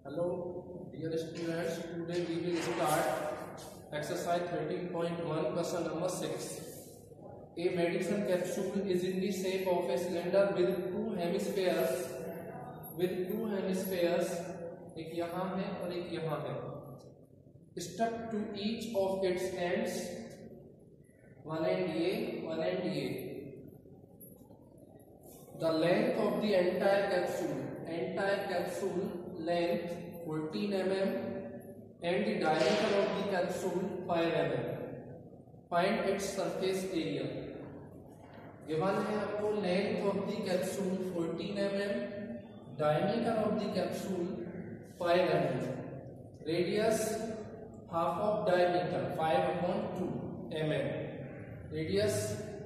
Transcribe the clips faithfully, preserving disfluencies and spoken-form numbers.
Hello dear students, today we will start exercise thirteen point one question number six. A medicine capsule is in the shape of a cylinder with two hemispheres with two hemispheres एक यहाँ है और एक यहाँ है, stuck to each of its ends, one end ये one end ये. The length of the entire capsule entire capsule length fourteen millimeters and the diameter of the capsule five millimeters. Find its surface area. Given है आपको length of the capsule fourteen millimeters, diameter of the capsule five millimeters, radius half of diameter five upon two millimeters, radius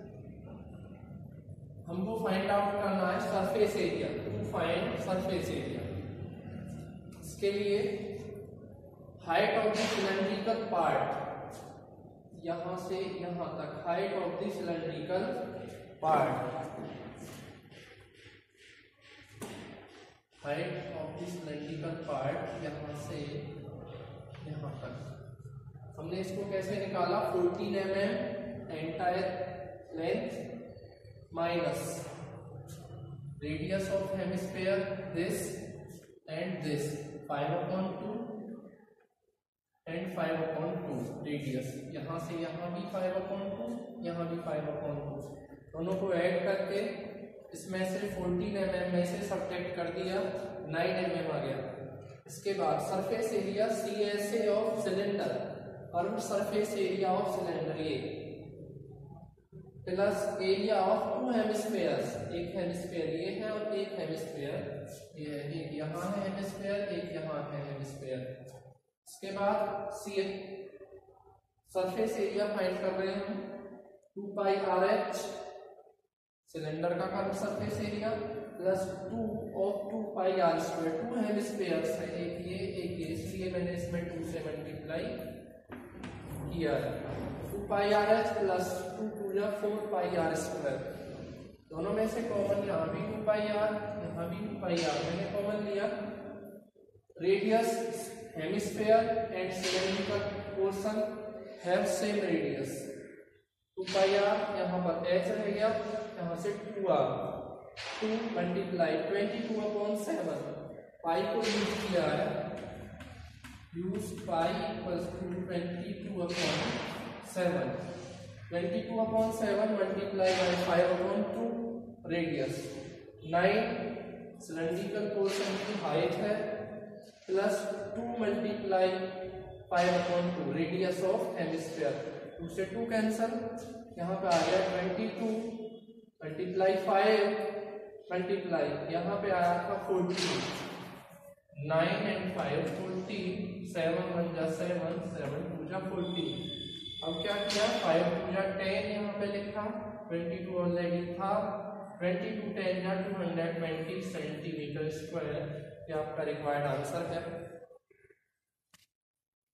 हमको find out करना है surface area. To find surface area, इसके लिए height of the cylindrical part, यहां से यहां तक height of the cylindrical part, height of the cylindrical part यहां से यहां तक. हमने इसको कैसे निकाला? Fourteen M M entire length minus radius of hemisphere this and this five upon two and five upon two radius. यहाँ से यहाँ भी five upon two, यहाँ भी five upon two, दोनों को ऐड करके इसमें से फोर्टीन एम एम में से सब्ट्रैक्ट कर दिया, नाइन एम एम आ गया. इसके बाद surface area C S A of cylinder और सरफेस एरिया ऑफ सिलेंडर ये plus area of two hemispheres, एक हेमिस्फेयर ये है और एक हेमिस्फेयर ये है. एक यहाँ है हेमिस्फेयर, एक यहाँ है हेमिस्फेयर. इसके बाद सी सरफेस एरिया फाइंड कर रहे हैं two pi R H cylinder का curve surface area plus two of two pi R square. Two hemispheres है, एक ये एक ये, इसलिए मैंने इसमें टू से मल्टीप्लाई किया है. Two pi R H plus two two या फोर पाई आर स्क्वायर. दोनों में से कॉमन यहाँ भी टू पाई आर, यहाँ भी टू पाई आर मैंने कॉमन लिया. Radius hemisphere and cylindrical portion have same radius. Two pi R यहाँ पर एच रह गया, यहाँ से two R, two multiply twenty two upon seven. Pi को यूज किया है, use pi equals to twenty two upon seven. Twenty two upon seven multiply by five upon two, radius nine cylindrical portion की height है plus two multiply five upon two radius of hemisphere. Two से two cancel, यहाँ पे आ गया twenty two multiply five multiply यहाँ पे आया था fourteen. Nine and five fourteen, seven one जा सेवन, सेवन टू जा फोर्टीन. अब क्या किया? फाइव टू जा टेन यहाँ पे लिखा, ट्वेंटी टू ऑलरेडी था, ट्वेंटी टू टेन जा two hundred twenty centimetre square. ये आपका रिक्वायर्ड आंसर है.